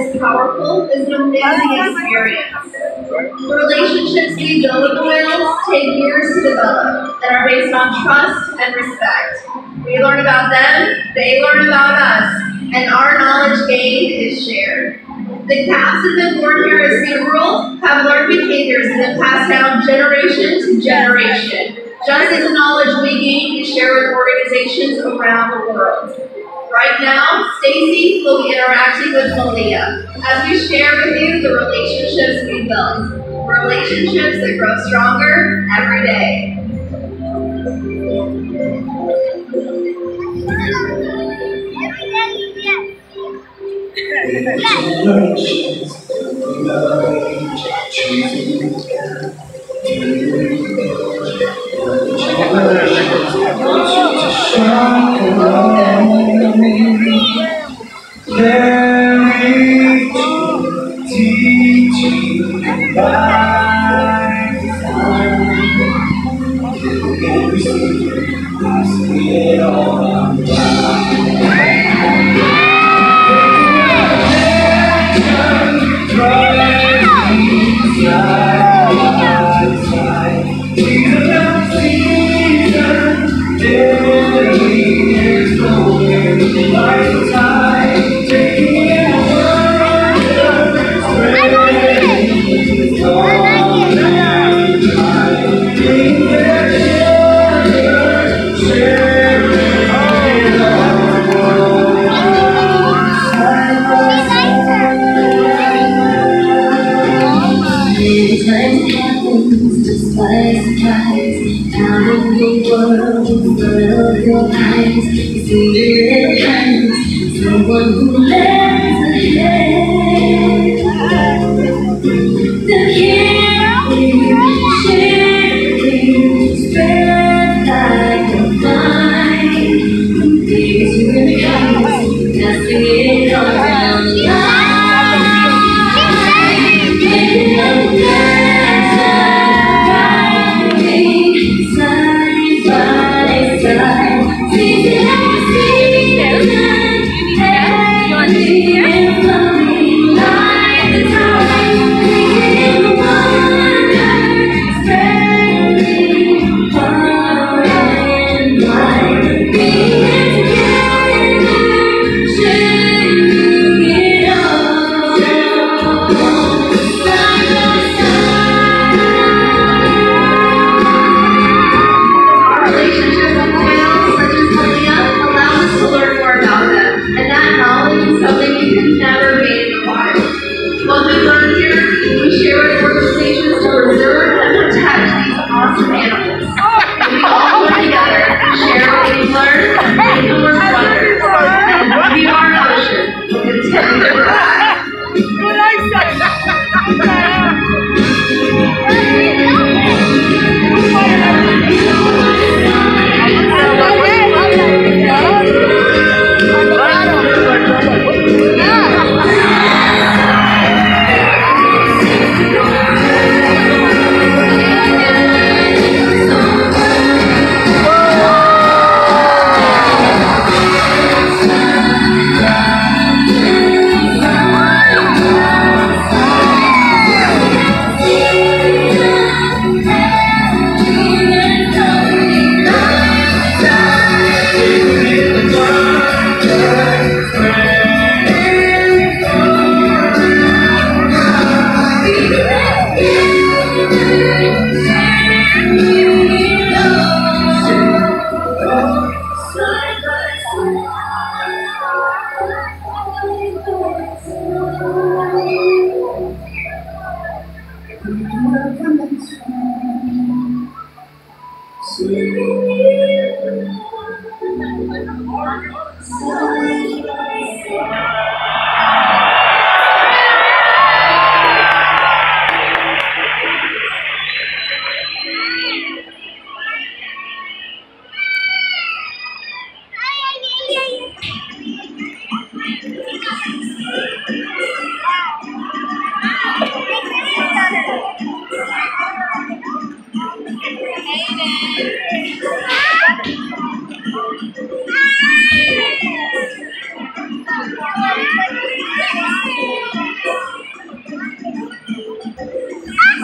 is powerful is an amazing experience. The relationships we build with the whales take years to develop and are based on trust and respect. We learn about them, they learn about us, and our knowledge gained is shared. The calves that have been born here at SeaWorld have learned behaviors that have passed down generation to generation, just as the knowledge we gain is shared with organizations around the world. Right now, Stacy will be interacting with Malia as we share with you the relationships we built. Relationships that grow stronger every day. Someone who lends a hand, the caring, sharing, spread like a vine. The things you really kindness, passing it all around the line. Making up plans and riding side by side, seizing every sea.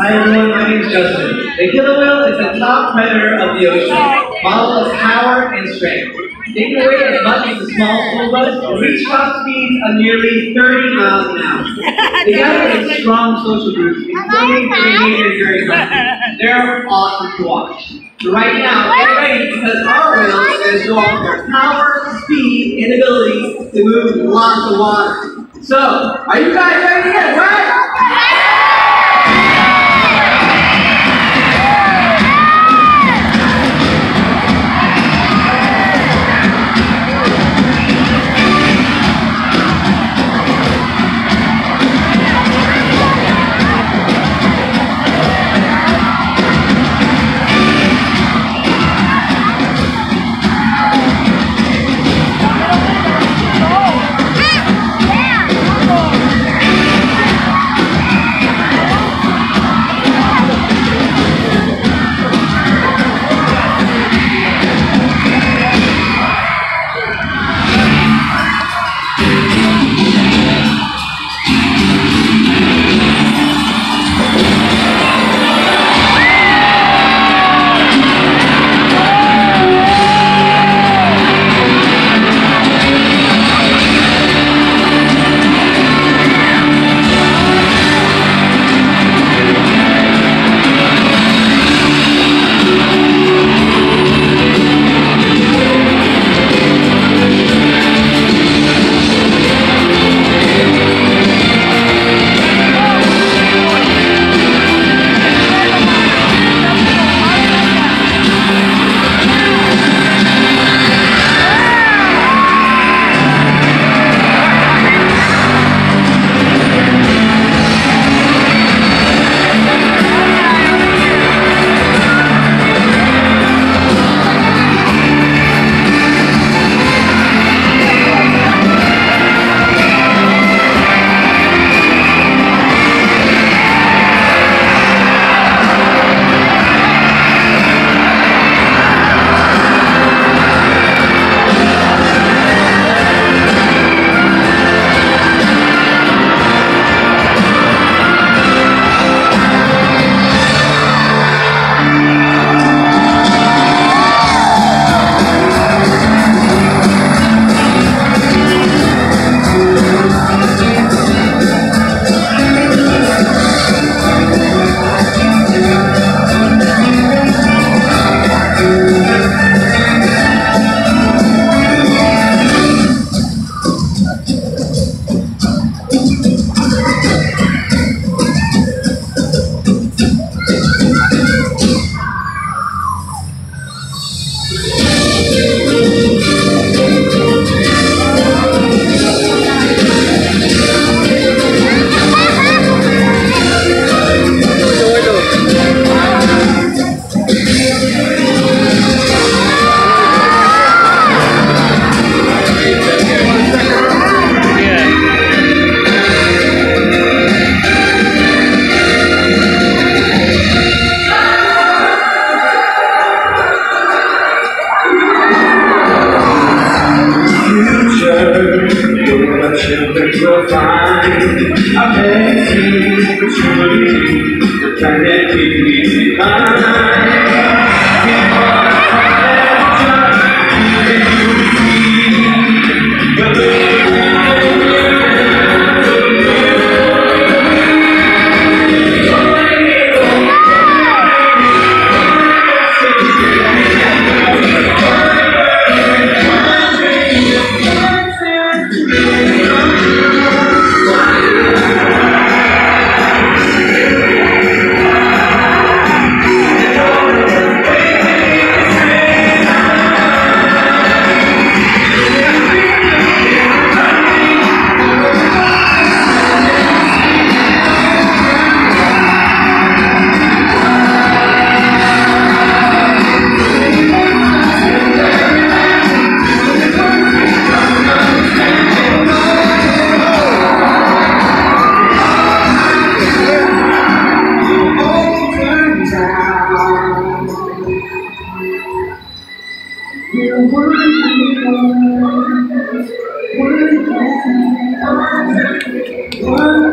Hi everyone, my name is Justin. The killer whale is the top predator of the ocean, model of power and strength. They can weigh as much as a small school bus and reach top speeds of nearly 30 miles an hour. They gather in strong social groups, including the behavior during hunting. They're awesome to watch. So right now, get ready because our whales are going to show off their power, speed, and ability to move lots of water. So, are you guys ready to get wet?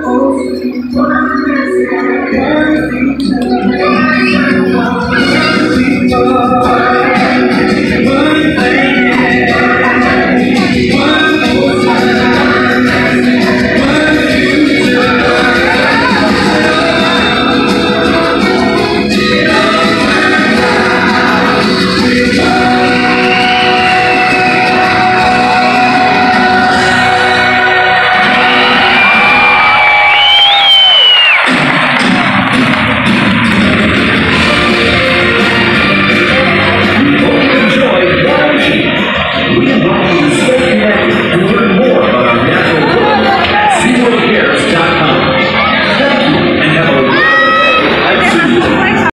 One step, one step.